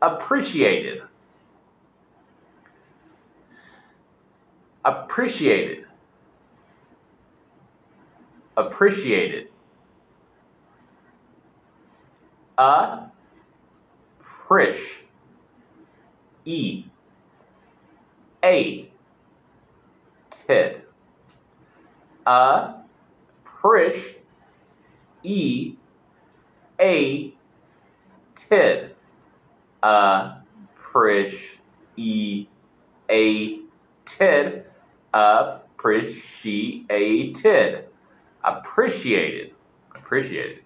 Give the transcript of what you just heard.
appreciated, appreciated, appreciated. Appreciate. Appreciated. Appreciated. Appreciated. Appreciated.